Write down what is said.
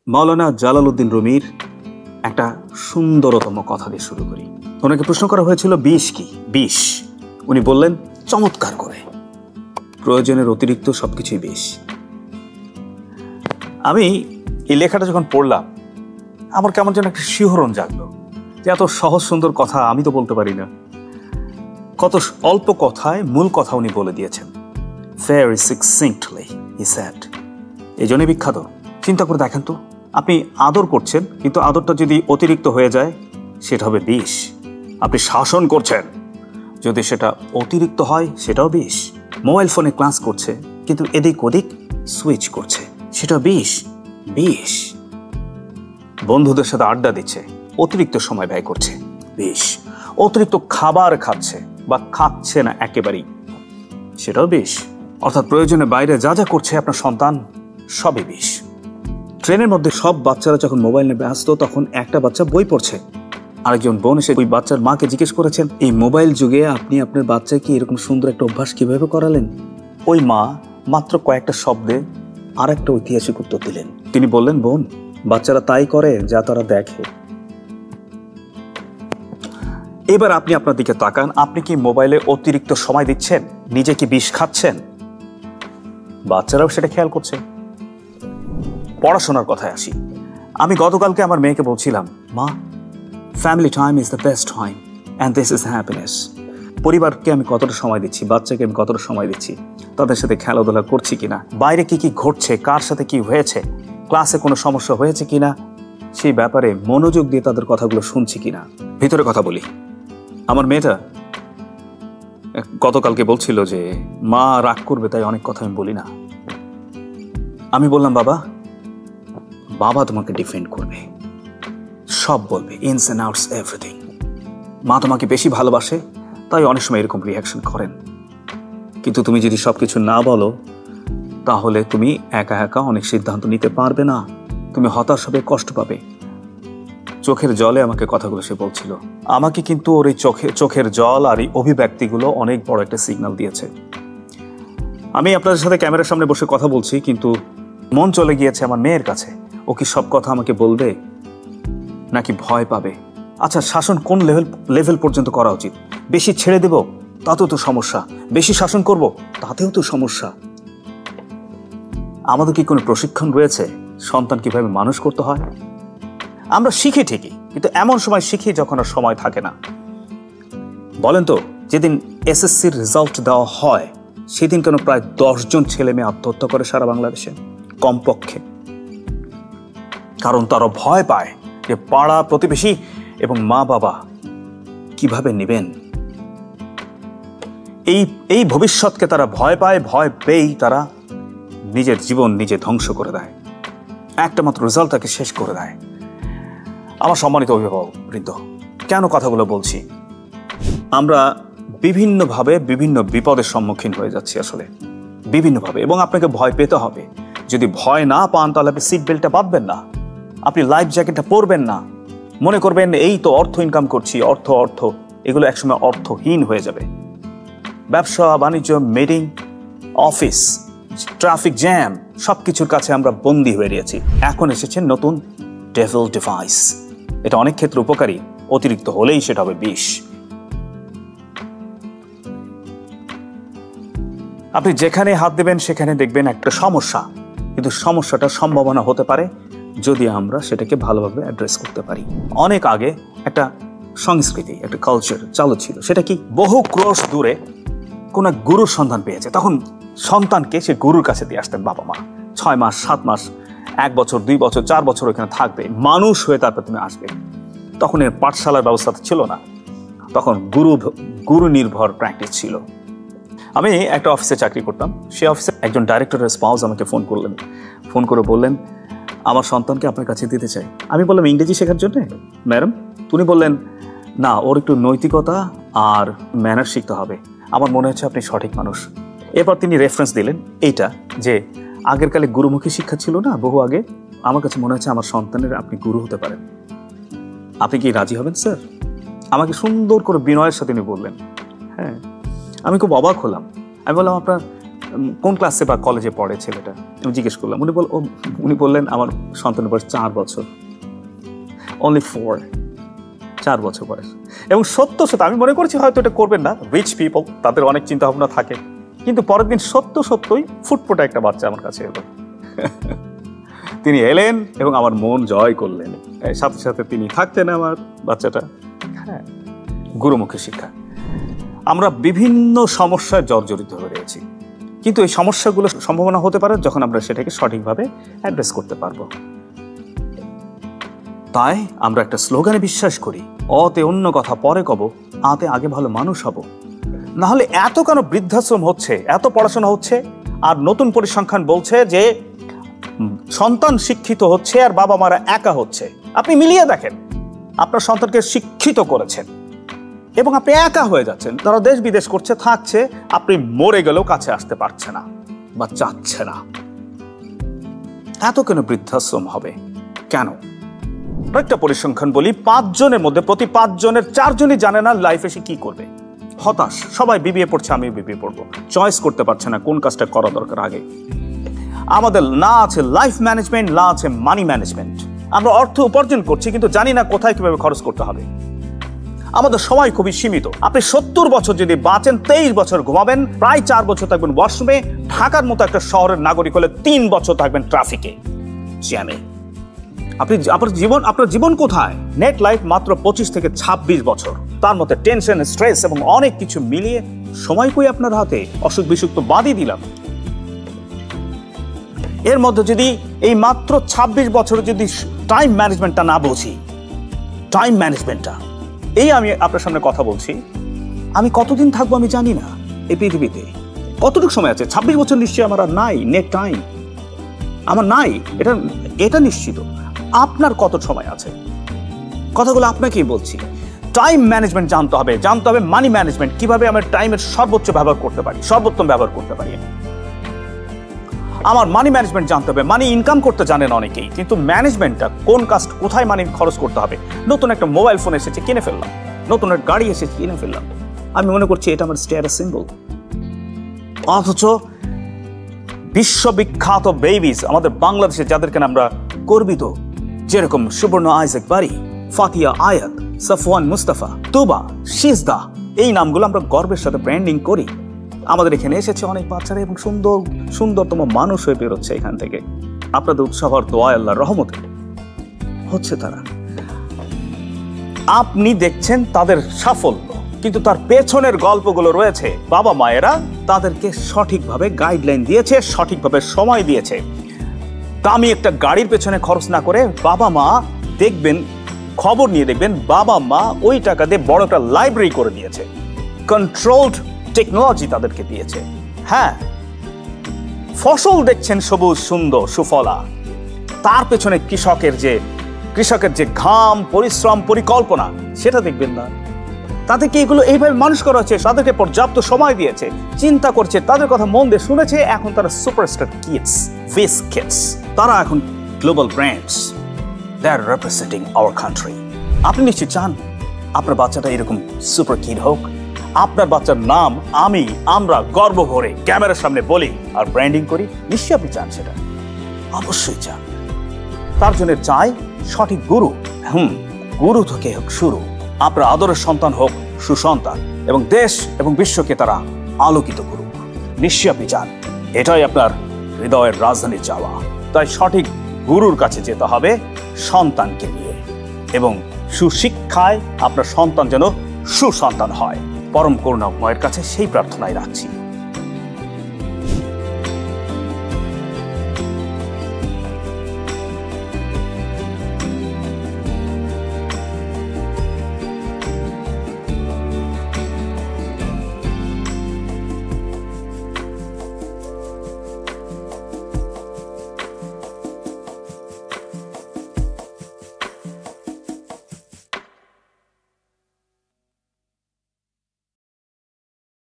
মাওলানা Jalaluddin রুমির একটা সুন্দরতম কথা দিয়ে শুরু করি। ওনাকে প্রশ্ন করা হয়েছিল বিষ কি, বিষ। উনি বললেন চমৎকার করে, প্রয়োজনের অতিরিক্ত সবকিছুই বিষ। আমি এই লেখাটা যখন পড়লাম আমার কেমন যেন একটা শিহরণ জাগলো যে এত সহজ সুন্দর কথা আমি তো বলতে পারি না। কত অল্প কথায় মূল কথা উনি বলে দিয়েছেন। Very succinctly, he said. এই জন্যই বিখ্যাত। চিন্তা করে দেখেন তো, আপনি আদর করছেন কিন্তু আদরটা যদি অতিরিক্ত হয়ে যায় সেটা হবে বিষ। আপনি শাসন করছেন, যদি সেটা অতিরিক্ত হয় সেটাও বিষ। মোবাইল ফোনে ক্লাস করছে কিন্তু এদিক ওদিক সুইচ করছে, সেটা বিষ। বিষ। বন্ধুদের সাথে আড্ডা দিচ্ছে, অতিরিক্ত সময় ব্যয় করছে, বিষ। অতিরিক্ত খাবার খাচ্ছে বা খাচ্ছে না একেবারেই, সেটাও বিষ। অর্থাৎ প্রয়োজনের বাইরে যা যা করছে আপনার সন্তান সবই বিষ। ট্রেনের মধ্যে সব বাচ্চারা যখন মোবাইল নিয়ে ব্যস্ত তখন একটা বাচ্চা বই পড়ছে। আরেকজন বোন এসে ওই বাচ্চার মাকে জিজ্ঞেস করেছেন, এই মোবাইল যুগে আপনি আপনার বাচ্চাকে এরকম সুন্দর একটা অভ্যাস কিভাবে করালেন? ওই মা মাত্র কয়েকটা শব্দে আর একটা ঐতিহাসিক উত্তর দিলেন। তিনি বললেন, বোন, বাচ্চারা তাই করে যা তারা দেখে। এবার আপনি আপনার দিকে তাকান, আপনি কি মোবাইলে অতিরিক্ত সময় দিচ্ছেন? নিজে কি বিষ খাচ্ছেন? বাচ্চারাও সেটা খেয়াল করছে। পড়াশোনার কথায় আসি। আমি গতকালকে আমার মেয়েকে বলছিলাম, মা, family time is the best time and this is happiness. পরিবারকে আমি কতটা সময় দিচ্ছি, বাচ্চাকে আমি কতটা সময় দিচ্ছি, তাদের সাথে খেলাধুলা করছি কিনা, বাইরে কি কি ঘটছে, কার সাথে কি হয়েছে, ক্লাসে কোনো সমস্যা হয়েছে কিনা, সেই ব্যাপারে মনোযোগ দিয়ে তাদের কথাগুলো শুনছি কিনা। ভিতরে কথা বলি। আমার মেয়েটা গতকালকে বলছিল যে মা রাগ করবে তাই অনেক কথা আমি বলি না। আমি বললাম, বাবা, বাবা তোমাকে ডিফেন্ড করবে, সব বলবে, ইনস অ্যান্ড আউটস এভরিথিং। মা তোমাকে বেশি ভালোবাসে তাই অনেক সময় এরকম রিয়াকশন করেন, কিন্তু তুমি যদি সবকিছু না বলো তাহলে তুমি একা একা অনেক সিদ্ধান্ত নিতে পারবে না, তুমি হতাশ হবে, কষ্ট পাবে। চোখের জলে আমাকে কথাগুলো সে বলছিল। আমাকে কিন্তু ওর এই চোখের জল আর এই অভিব্যক্তিগুলো অনেক বড় একটা সিগন্যাল দিয়েছে। আমি আপনাদের সাথে ক্যামেরার সামনে বসে কথা বলছি কিন্তু মন চলে গিয়েছে আমার মেয়ের কাছে। ও কি সব কথা আমাকে বলবে নাকি ভয় পাবে? আচ্ছা, শাসন কোন লেভেল পর্যন্ত করা উচিত? বেশি ছেড়ে দেব তাতেও তো সমস্যা, বেশি শাসন করব তাতেও তো সমস্যা। আমাদের কি কোনো প্রশিক্ষণ রয়েছে সন্তান কিভাবে মানুষ করতে হয়? আমরা শিখি ঠিকই, কিন্তু এমন সময় শিখি যখন আর সময় থাকে না। বলেন তো, যেদিন এসএসসির রেজাল্ট দেওয়া হয় সেদিন কেন প্রায় 10 জন ছেলে মেয়ে আত্মহত্যা করে সারা বাংলাদেশে কমপক্ষে? কারণ তারা ভয় পায় যে পাড়া প্রতিবেশী এবং মা বাবা কিভাবে নেবেন। এই ভবিষ্যৎকে তারা ভয় পায়, ভয় পেয়েই তারা নিজের জীবন নিজে ধ্বংস করে দেয়, একটা মাত্র রেজাল্ট তাকে শেষ করে দেয়। আমার সম্মানিত অভিভাবক বৃন্দ, কেন কথাগুলো বলছি? আমরা বিভিন্নভাবে বিভিন্ন বিপদের সম্মুখীন হয়ে যাচ্ছি আসলে, বিভিন্নভাবে, এবং আপনাকে ভয় পেতে হবে। যদি ভয় না পান তাহলে আপনি সিট বেল্টটা বাঁধবেন না, আপনি লাইফ জ্যাকেটটা পরবেন না, মনে করবেন এই তো অর্থ ইনকাম করছি, অর্থ অর্থ, এগুলো একসময় অর্থহীন হয়ে যাবে। ব্যবসা বাণিজ্য, মিটিং, অফিস, ট্রাফিক জ্যাম, সবকিছুর কাছে আমরা বন্দী হয়ে রয়েছি। এখন এসেছে নতুন ডেভিল ডিভাইস। এটা অনেক ক্ষেত্রে উপকারী, অতিরিক্ত হলেই সেটা হবে বিষ। আপনি যেখানে হাত দেবেন সেখানে দেখবেন একটা সমস্যা, কিন্তু সমস্যাটা সম্ভাবনা হতে পারে যদি আমরা সেটাকে ভালোভাবে অ্যাড্রেস করতে পারি। অনেক আগে একটা সংস্কৃতি, একটা কালচার চালু ছিল, সেটা কি, বহু ক্রোশ দূরে কোন গুরুর সন্ধান পেয়েছে, তখন সন্তানকে সে গুরুর কাছে দিয়ে আসতেন বাবা মা। 6 মাস, 7 মাস, 1 বছর, 2 বছর, 4 বছর ওখানে থাকবে, মানুষ হয়ে তারপর তুমি আসবে। তখন এর পাঠশালার ব্যবস্থা ছিল না, তখন গুরু নির্ভর প্র্যাকটিস ছিল। আমি একটা অফিসে চাকরি করতাম, সেই অফিসে একজন ডাইরেক্টরের স্পাউস আমাকে ফোন করে বললেন, আমার সন্তানকে আপনার কাছে দিতে চাই। আমি বললাম, ইংরেজি শেখার জন্য ম্যাডাম? উনি বললেন, না, ওর একটু নৈতিকতা আর ম্যানার শিখতে হবে। আমার মনে হচ্ছে আপনি সঠিক মানুষ। এরপর তিনি রেফারেন্স দিলেন এইটা, যে আগের কালে গুরুমুখী শিক্ষা ছিল না, বহু আগে, আমার কাছে মনে হচ্ছে আমার সন্তানের আপনি গুরু হতে পারেন। আপনি কি রাজি হবেন স্যার? আমাকে সুন্দর করে বিনয়ের সাথে উনি বললেন। হ্যাঁ, আমি খুব অবাক হলাম। আমি বললাম, আপনার কোন ক্লাসে বা কলেজে পড়ে ছেলেটা? আমি জিজ্ঞেস করলাম। উনি বললেন আমার সন্তানের বয়স 4 বছর, অনলি 4 বছর বয়স। এবং সত্য আমি মনে করছি হয়তো এটা করবেন না, রিচ পিপল, তাদের অনেক চিন্তা ভাবনা থাকে। কিন্তু পরের দিন সত্যই ফুটফুটে একটা বাচ্চা আমার কাছে এলো। তিনি এলেন এবং আমার মন জয় করলেন। সাথে সাথে তিনি থাকতেন আমার বাচ্চাটা। হ্যাঁ, গুরুমুখী শিক্ষা। আমরা বিভিন্ন সমস্যায় জর্জরিত হয়ে রয়েছি, কিন্তু এই সমস্যাগুলো সম্ভাবনা হতে পারে যখন আমরা সেটাকে সঠিকভাবে অ্যাড্রেস করতে পারবো। তাই আমরা একটা স্লোগানে বিশ্বাস করি, অতে অন্য কথা পরে কব, আতে আগে ভালো মানুষ হব। না হলে এত কেন বৃদ্ধাশ্রম হচ্ছে, এত পড়াশোনা হচ্ছে, আর নতুন পরিসংখ্যান বলছে যে সন্তান শিক্ষিত হচ্ছে আর বাবা মারা একা হচ্ছে। আপনি মিলিয়ে দেখেন, আপনার সন্তানকে শিক্ষিত করেছেন এবং আপনি একা হয়ে যাচ্ছেন। তারা দেশ বিদেশ করছে, থাকছে, আপনি মরে গেলেও কাছে আসতে পারছে না বা চাচ্ছে না। এত কেন বৃদ্ধাশ্রম হবে, কেন? একটা পরিসংখ্যান বলি, 5 জনের মধ্যে প্রতি 5 জনের 4 জনই জানে না লাইফে সে কি করবে। হতাশ, সবাই বিবিএ পড়ছে, আমিও বিবিএ পড়বো, চয়েস করতে পারছে না কোন কাজটা করা দরকার আগে। আমাদের না আছে লাইফ ম্যানেজমেন্ট, না আছে মানি ম্যানেজমেন্ট। আমরা অর্থ উপার্জন করছি কিন্তু জানি না কোথায় কিভাবে খরচ করতে হবে। আমাদের সময় খুবই সীমিত। আপনি 70 বছর যদি বাঁচেন, 23 বছর ঘুমাবেন, প্রায় 4 বছর থাকবেন ওয়াশরুমে। ঢাকার মতো একটা শহরের নাগরিক হলে 3 বছর থাকবেন ট্রাফিকে, জ্যামে। আপনার জীবন কোথায়? নেট লাইফ মাত্র 25 থেকে 26 বছর। তার মধ্যে টেনশন, স্ট্রেস এবং অনেক কিছু মিলিয়ে সময় কই আপনার হাতে? অসুখ বিসুখ তো বাদই দিলাম। এর মধ্যে যদি এই মাত্র 26 বছরে যদি টাইম ম্যানেজমেন্টটা না বুঝি, টাইম ম্যানেজমেন্টটা, এই আমি আপনার সামনে কথা বলছি, আমি কতদিন থাকবো আমি জানি না এই পৃথিবীতে। কতটুকু সময় আছে? 26 বছর নিশ্চয়ই আমার আর নাই। নেট টাইম আমার নাই, এটা নিশ্চিত। আপনার কত সময় আছে? কথাগুলো আপনাকেই বলছি। টাইম ম্যানেজমেন্ট জানতে হবে মানি ম্যানেজমেন্ট, কিভাবে আমার টাইমের সর্বোচ্চ ব্যবহার করতে পারি, সর্বোত্তম ব্যবহার করতে পারি। আমার মানি ম্যানেজমেন্ট জানতে হবে। মানি ইনকাম করতে জানেন অনেকেই, কিন্তু ম্যানেজমেন্টটা কোন কাজ, কোথায় মানি খরচ করতে হবে। নতুন একটা মোবাইল ফোন এসেছে, কিনে ফেললাম। নতুন একটা গাড়ি এসেছে, কিনে ফেললাম। আমি মনে করছি এটা আমার স্ট্যাটাস সিম্বল। অথচ বিশ্ববিখ্যাত বেবিজ আমাদের বাংলাদেশে, যাদেরকে আমরা গর্বিত, যেরকম সুবর্ণ আইজাক বারি, ফাতিয়া আয়াত, সাফওয়ান মুস্তাফা, তুবা, শিজদা, এই নামগুলো আমরা গর্বের সাথে ব্র্যান্ডিং করি। আমাদের এখানে এসেছে অনেক বাচ্চারা এবং সুন্দরতম মানুষ হয়ে বেরোচ্ছে এখান থেকে। আপনাদের উৎসাহ আর দোয়া, আল্লাহর রহমতে হচ্ছে তারা। আপনি দেখছেন তাদের সাফল্য, কিন্তু তার পেছনের গল্পগুলো রয়েছে। বাবা মায়েরা তাদেরকে সঠিকভাবে গাইডলাইন দিয়েছে, সঠিকভাবে সময় দিয়েছে। দামি একটা গাড়ির পেছনে খরচ না করে বাবা মা দেখবেন, খবর নিয়ে দেখবেন, বাবা মা ওই টাকা দিয়ে বড় একটা লাইব্রেরি করে দিয়েছে, কন্ট্রোলড টেকনোলজি তাদেরকে দিয়েছে। হ্যাঁ, ফসল দেখছেন সবুজ সুন্দর সুফলা, তার পেছনে কৃষকের যে ঘাম, পরিশ্রম, পরিকল্পনা, সেটা দেখবেন না। তাদেরকে এগুলো এইভাবে মানুষ করা হচ্ছে, তাদেরকে পর্যাপ্ত সময় দিয়েছে, চিন্তা করছে, তাদের কথা মন দিয়ে শুনেছে। এখন তারা সুপারস্টার কিডস, ফেস কিডস, তারা এখন global brands, they are representing our country. আপনি নিশ্চয়ই চান আপনার বাচ্চাটা এরকম সুপার কিড হোক। আপনার বাচ্চার নাম আমরা গর্ব ভরে ক্যামেরার সামনে বলি আর ব্র্যান্ডিং করি। নিশ্চয়ই আপনি চান সেটা, অবশ্যই চান। তার জন্য চাই সঠিক গুরু। গুরু থেকে হোক শুরু। আপনার আদরের সন্তান হোক সুসন্তান, এবং দেশ এবং বিশ্বকে তারা আলোকিত করুক। নিশ্চয়ই আপনি চান। এটাই আপনার হৃদয়ের রাজধানী চাওয়া। তাই সঠিক গুরুর কাছে যেতে হবে সন্তানকে নিয়ে, এবং সুশিক্ষায় আপনার সন্তান যেন সুসন্তান হয়। পরম করুণাময়ের কাছে সেই প্রার্থনাই রাখছি।